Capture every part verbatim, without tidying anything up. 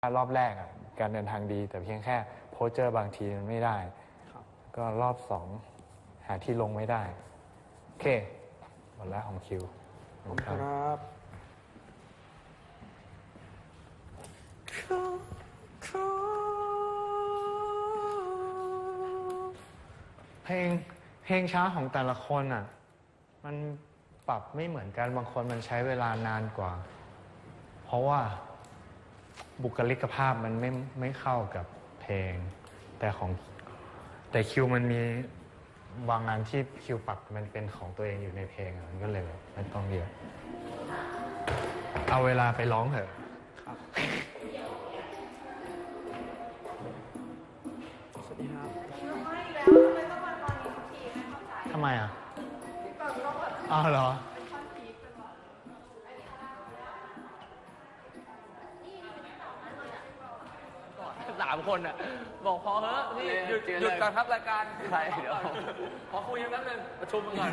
รอบแรกอ่ะการเดินทางดีแต่เพียงแค่โพสเจอร์บางทีมันไม่ได้ก็รอบสองหาที่ลงไม่ได้โอเคหมดแล้วของคิวครับเพลงเพลงช้าของแต่ละคนอ่ะมันปรับไม่เหมือนกันบางคนมันใช้เวลานานกว่าเพราะว่าบุคลิกภาพมันไม่ไม่เข้ากับเพลงแต่ของแต่คิวมันมีบางงานที่คิวปรับมันเป็นของตัวเองอยู่ในเพลงมันก็เลยไม่ต้องเยอะเอาเวลาไปร้องเถอะครับสวัสดีครับทำไมอ่ะอ้าวเหรอสามคนอ่ะบอกพอเถอะพี่หยุดหยุดก่อนครับรายการใช่เดี๋ยวขอคุยกันแป๊บนึงประชุมกันก่อน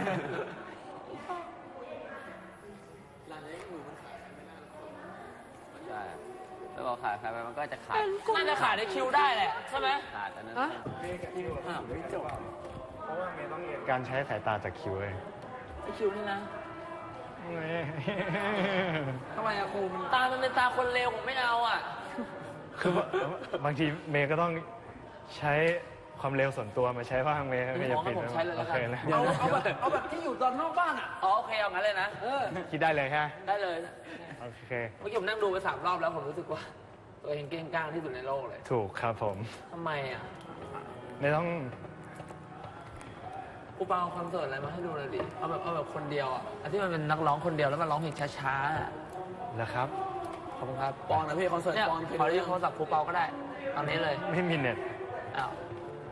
ร้านนี้มือมันขายไม่ได้ใช่แล้วบอกขายไปมันก็จะขายน่าจะขายในคิวได้แหละใช่ไหมขาดอันนั้นคิวห้ามไม่จบเพราะว่าเมย์ต้องเรียนการใช้สายตาจากคิวเลยไอคิวนี่นะทำไมอะครูตามันเป็นตาคนเลวผมไม่เอาอ่ะคือบางทีเมย์ก็ต้องใช้ความเร็วส่วนตัวมาใช้บ้างเมย์ไม่จะปิดผมใช้เลยแล้วกันเอาเอาแบบเอาแบบที่อยู่ตอนนอกบ้านอ่ะอ๋อโอเคเอางั้นเลยนะเออคิดได้เลยใช่ไหมได้เลยโอเคเมื่อกี้ผมนั่งดูไปสามรอบแล้วผมรู้สึกว่าตัวเองเก่งกล้างที่สุดในโลกเลยถูกครับผมทำไมอ่ะไม่ต้องครูเปาคอนเสิร์ตอะไรมาให้ดูเลยดิเอาแบบเอาแบบคนเดียวอ่ะที่มันเป็นนักร้องคนเดียวแล้วมันร้องเพลงช้าๆนะครับขอบคุณครับปอนนะพี่คอนเสิร์ตปอนขอเรียกโทรศัพท์ครูเปาก็ได้ตอนนี้เลยไม่มีเน็ตอ้าว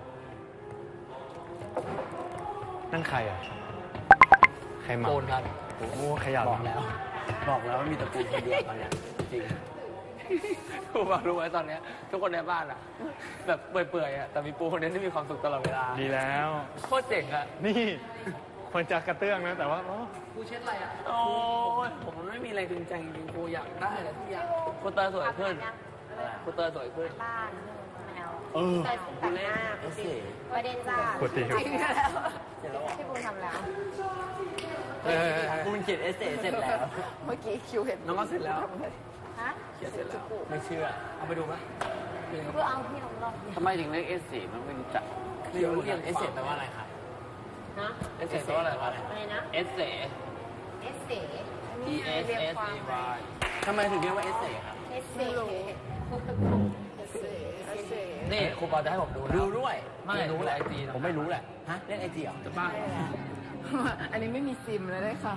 นั่นใครอ่ะใครมาปูนครับโอ้ขยันบอกแล้วบอกแล้วว่ามีแต่ปูนคนเดียวตอนนี้จริงครูเปารู้ไหมตอนนี้ทุกคนในบ้านอ่ะแบบเปื่อยๆอ่ะแต่มีปูคนนี้ที่มีความสุขตลอดเวลาดีแล้วโคตรเจ๋งอ่ะนี่คนจะกระเตื้องนะแต่ว่าครูเช็ดอะไรอ่ะโอ้ยผมมันไม่มีอะไรจริงจังจริงครูอยากได้อะไรทุกอย่างครูเตยสวยขึ้นครูเตยสวยขึ้นบ้านแมวเออแต่งหน้าประเด็นจ้าปกติจริงแล้วที่ปูนทำแล้วปูนเขียนเอเซ่เสร็จแล้วเมื่อกี้คิวเห็นน้องก็เสร็จแล้วฮะเขียนเสร็จแล้วไม่เชื่อเอาไปดูไหมเพื่อเอาที่น้องลองทำไมถึงเรียกเอเซ่มันเป็นจักรเรียกเอเซ่แปลว่าอะไรครับนะเอเซ่แปลว่าอะไรอะไรนะเอเซ่เอเซ่ E S S A Y ทำไมถึงเรียกว่าเอเซ่ครับเอเซ่นี่ครูปอจะให้ผมดูดูด้วยไม่รู้แหละไอจีผมไม่รู้แหละฮะเล่นไอจีเหรอจะบ้าอันนี้ไม่มีซิมเลยได้ค่ะ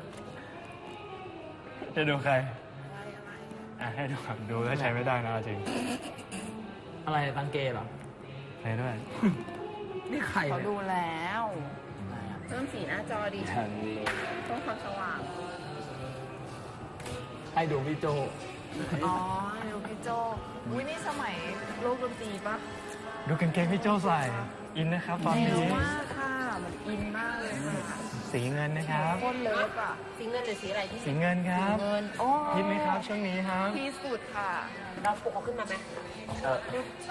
จะดูใครอ่ะให้ดูครับดูแล้วใช้ไม่ได้นะจริงอะไรตังเกเหรอใช้ด้วยนี่ใครเขาดูแล้วเพิ่มสีหน้าจอดีเพิ่มความสว่างให้ดูพี่โจอ๋อดูพี่โจอุ้ยนี่สมัยโลกดนตรีปะดูกางเกงพี่โจใส่อินนะครับตอนนี้เร็วมากค่ะมันอินมากเลยค่ะสีเงินนะครับคนเลิฟอ่ะสีเงินหรือสีอะไรที่สีเงินครับเงินโอ้ฮิตไหมครับช่วงนี้ครับที่สุดค่ะเราปลุกเขาขึ้นมาไหมเออ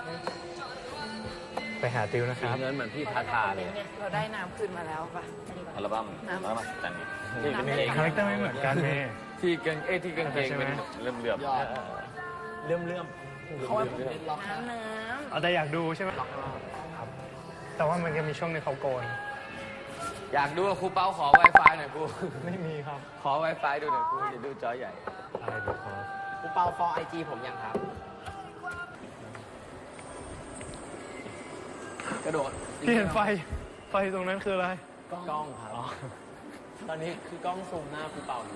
ไปหาติวนะครับเงินเหมือนพี่ทาทาเลยเราได้น้ำขึ้นมาแล้วป่ะอัลบั้มอัลบั้มแต่นี้ที่คาแรคเตอร์ไม่เหมือนกันเลยที่เกงเอที่เกงเกงเป็นเลื่อมเลื่อมเลื่อมเลื่อมเขาเป็นล็อกน้ำน้ำเอาแต่อยากดูใช่ไหมครับแต่ว่ามันจะมีช่วงนึงเขาโกนอยากดูครูเป้าขอ Wi-Fi หน่อยครูไม่มีครับขอ Wi-Fi ดูหน่อยครูจะดูจอใหญ่อะไรดูขอครูเป้าฟอไอจีผมยังครับกระโดดที่เห็นไฟไฟตรงนั้นคืออะไรกล้องครับตอนนี้คือกล้องซูมหน้าครูเป้าอยู่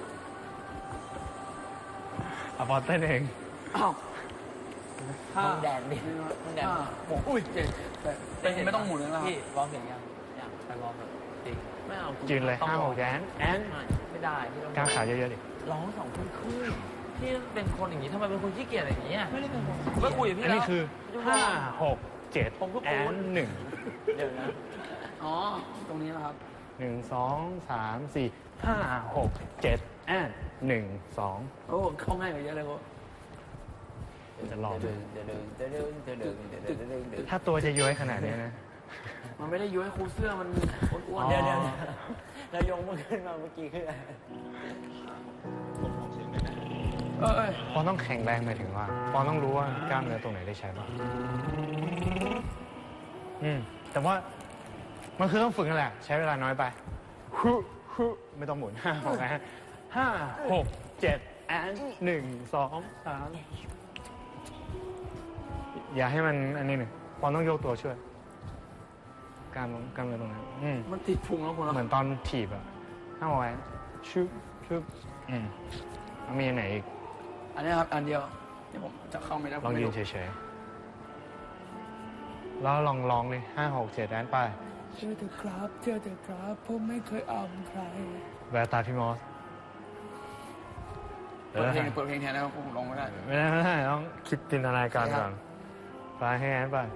อ่ะพอเต้นเองอ้าวห้องแดนดิห้องแดนบอกอุ้ยเจ๋งแต่ไม่ต้องหมุนเลยนะพี่ร้องเพลงยังยังไปร้องแบบจริงไม่เอาจืนเลยห้าหกแดนแอนไม่ได้กางขาเยอะๆดิร้องสองคนครึ่งพี่เป็นคนอย่างนี้ทำไมเป็นคนขี้เกียจอย่างนี้ไม่ได้เป็นคนไม่คุยกับพี่แล้วอันนี้คือห้าหกเจ็ดแอนหนึ่งเดี๋ยวนะอ๋อตรงนี้นะครับหนึ่งสองสามสี่ห้าหกเจ็ดแอนหนึ่งสองโอ้เข้าง่ายกว่าเยอะเลยโว้จะลองเดินเดินเดินเดินเดินเดินเดินเดินเดินเดินถ้าตัวจะย้อยขนาดนี้นะมันไม่ได้ย้วยครูเสื้อมันอ้วนๆเดี๋ยวเดี๋ยวเรายงมือขึ้นมาเมื่อกี้คืออะไรเอ้ยปอนต้องแข็งแรงหมายถึงว่าปอนต้องรู้ว่ากล้ามเนื้อตรงไหนได้ใช้บ้างอืมแต่ว่ามันคือต้องฝึกนั่นแหละใช้เวลาน้อยไปฮึฮึไม่ต้องหมุนห้าหกนะห้าหกเจ็ดแอนหนึ่งสองสามอย่าให้มันอันนี้หนึ่งปอนต้องโยกตัวช่วยกล้ามกล้ามเนื้อตรงนั้นอืมมันติดพุงแล้วคุณเหมือนตอนถีบอะห้าหกแอนชุบชุบอืมแล้วมีอันไหนอีกอันนี้ครับอันเดียวเดี๋ยวผมจะเข้าไม่ได้ลองยืนเฉยๆแล้วลองร้องเลยห้าหกเจ็ดแอนไปเชื่อเถอะครับเชื่อเถอะครับผมไม่เคยอ้อมใครแววตาพี่มอสเปิดเพลงเปิดเพลงแทนแล้วผมลงไม่ได้ไม่ได้ไม่ได้ต้องคิดจินตนาการก่อนไปให้แอนไป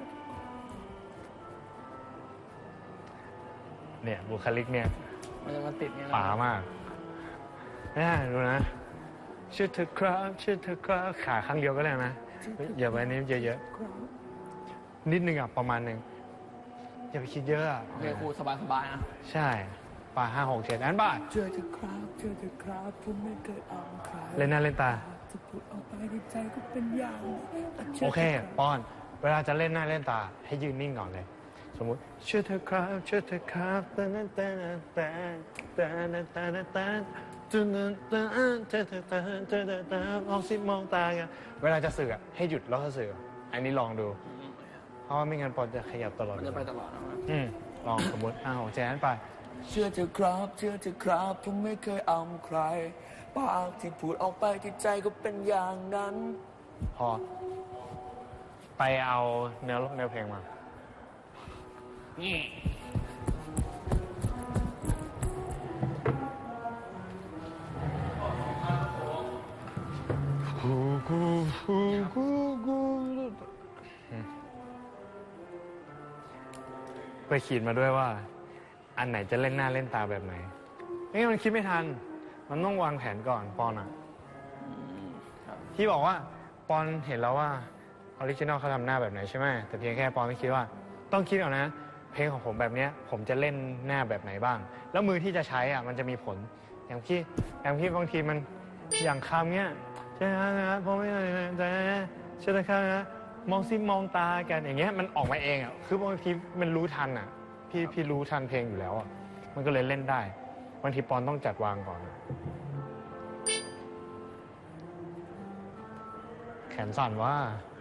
เนี่ยบุคลิกเนี่ยมันจะมาติดเนี่ยป๋ามากไม่ได้ดูนะชื่อเธอครับชื่อเธอครับขาข้างเดียวก็ได้นะเฮ้ยอย่าไปนี้เยอะๆนิดนึงอ่ะประมาณหนึ่งอย่าไปคิดเยอะอ่ะเพลงครูสบายๆนะใช่ป่าห้าหกเจ็ดแอนบ้าเชื่อเถอะครับเชื่อเถอะครับผมไม่เคยอ้อมใครเล่นหน้าเล่นตาจะพูดออกไปในใจก็เป็นอย่างโอเคป้อนเวลาจะเล่นหน้าเล่นตาให้ยืนนิ่งก่อนเลย สมมุติเชื่อเธอครับเชื่อเธอครับตาตาตาตาตาตาตาตาตาตาตาตาตาตาตาตาตาลองซิมองตาไงเวลาจะสื่อให้หยุดแล้วก็สื่ออันนี้ลองดู เพราะว่าไม่งั้นปอนจะขยับตลอดมันจะไปตลอดนะอืมลองสมมติอ้าวแจนไปเชื่อเถอะครับเชื่อเถอะครับผมไม่เคยอ้อมใครปากที่พูดออกไปที่ใจก็เป็นอย่างนั้นพอ ไปเอาเนื้อเนื้อเพลงมา กูกูกูกูกูไปขีดมาด้วยว่า อันไหนจะเล่นหน้าเล่นตาแบบไหนไม่งั้นมันคิดไม่ทัน มันต้องวางแผนก่อนปอนอ่ะที่บอกว่าปอนเห็นแล้วว่าออริจินอลเขาทำหน้าแบบไหนใช่ไหมแต่เพียงแค่ปอนไม่คิดว่า ต้องคิดก่อนนะ เพลงของผมแบบเนี้ยผมจะเล่นหน้าแบบไหนบ้าง แล้วมือที่จะใช้อ่ะมันจะมีผล อย่างที่อย่างที่บางทีมันอย่างคำเนี้ยใช่ไหมนะผมไม่ได้ใจใช่ไหมครับนะมองซิมองตากันอย่างเงี้ยมันออกมาเองอ่ะคือบางทีมันรู้ทันอ่ะพี่พี่รู้ทันเพลงอยู่แล้วอ่ะมันก็เลยเล่นได้บางทีปอนต้องจัดวางก่อน แขนสั่นว่า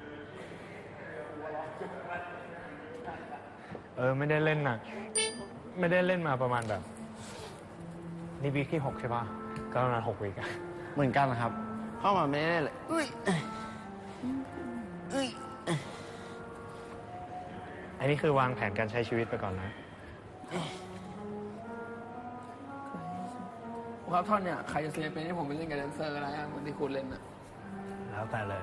เออไม่ได้เล่นน่ะไม่ได้เล่นมาประมาณแบบนี่วีคที่หกใช่ปะก็ประมาณหกวีคอะเหมือนกันนะครับ เข้ามาไม่ได้เลยอุ้ยอุ้ยอันนี้คือวางแผนการใช้ชีวิตไปก่อนนะครับท่อนเนี่ยใครจะเซฟเป็นให้ผมไปเล่นกับแดนเซอร์ก็ได้เหมือนที่คุณเล่นนะแล้วแต่เลย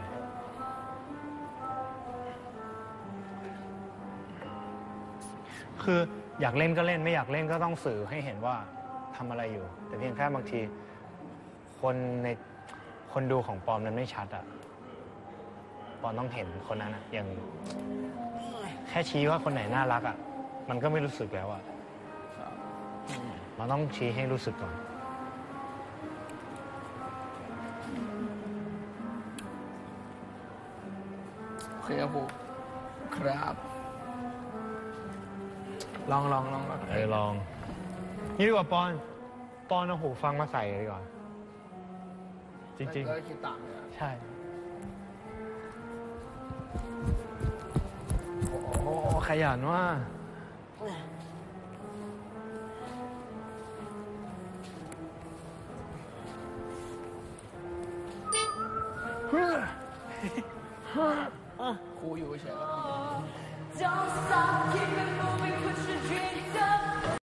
คืออยากเล่นก็เล่นไม่อยากเล่นก็ต้องสื่อให้เห็นว่าทำอะไรอยู่ แต่เพียงแค่บางที คนในคนดูของปอมนั้นไม่ชัดอะปอมต้องเห็นคนนั้นอะอย่างแค่ชี้ว่าคนไหนน่ารักอะมันก็ไม่รู้สึกแล้วอะมันต้องชี้ให้รู้สึกก่อนโอเคครับผมครับลองลองลองลองเออลอง นี่ดีกว่าปอน ปอนเอาหูฟังมาใส่ดีกว่า จริงแล้วคิดตามเลยๆ ใช่ โอ้โหขยันว่าครูอยู่เฉย Don't stop, keep it moving, put your dreams up.